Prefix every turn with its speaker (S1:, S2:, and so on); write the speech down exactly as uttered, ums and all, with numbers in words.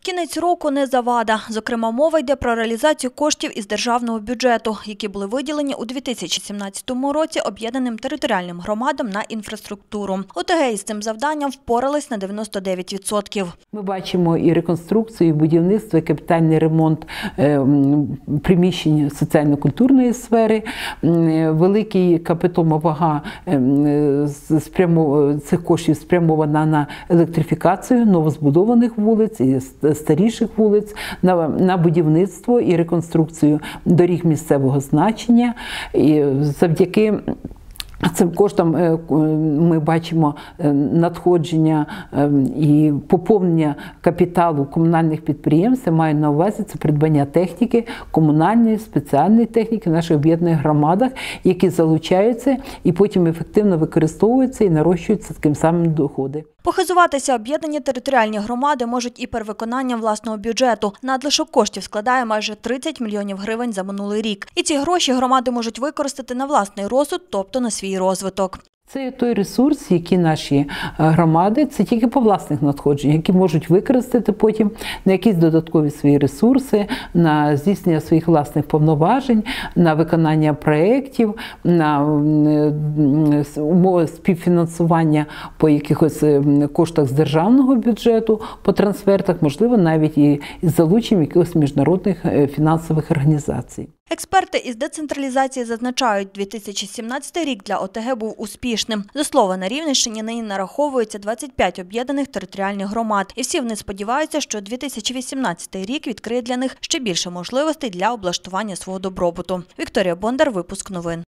S1: Кінець року не завада. Зокрема, мова йде про реалізацію коштів із державного бюджету, які були виділені у дві тисячі сімнадцятому році об'єднаним територіальним громадам на інфраструктуру. ОТГ із цим завданням впорались на дев'яносто дев'ять відсотків.
S2: Ми бачимо і реконструкцію, і будівництво, і капітальний ремонт приміщень соціально-культурної сфери. Великий капітома вага цих коштів спрямована на електрифікацію новозбудованих вулиць і старіших вулиць, на, на будівництво і реконструкцію доріг місцевого значення. І завдяки цим коштам ми бачимо надходження і поповнення капіталу комунальних підприємств. Я маю на увазі це придбання техніки, комунальної, спеціальної техніки в наших об'єднаних громадах, які залучаються і потім ефективно використовуються і нарощуються таким самим доходи.
S1: Похизуватися об'єднані територіальні громади можуть і перевиконанням власного бюджету. Надлишок коштів складає майже тридцять мільйонів гривень за минулий рік. І ці гроші громади можуть використати на власний розсуд, тобто на свій розвиток.
S2: Це той ресурс, який наші громади, це тільки по власних надходженнях, які можуть використати потім на якісь додаткові свої ресурси, на здійснення своїх власних повноважень, на виконання проєктів, на умови співфінансування по якихось коштах з державного бюджету, по трансфертах, можливо, навіть і з залученням якихось міжнародних фінансових організацій.
S1: Експерти із децентралізації зазначають, дві тисячі сімнадцятий рік для ОТГ був успішним. До слова, на Рівненщині нині нараховується двадцять п'ять об'єднаних територіальних громад. І всі вони сподіваються, що дві тисячі вісімнадцятий рік відкриє для них ще більше можливостей для облаштування свого добробуту. Вікторія Бондар, випуск новин.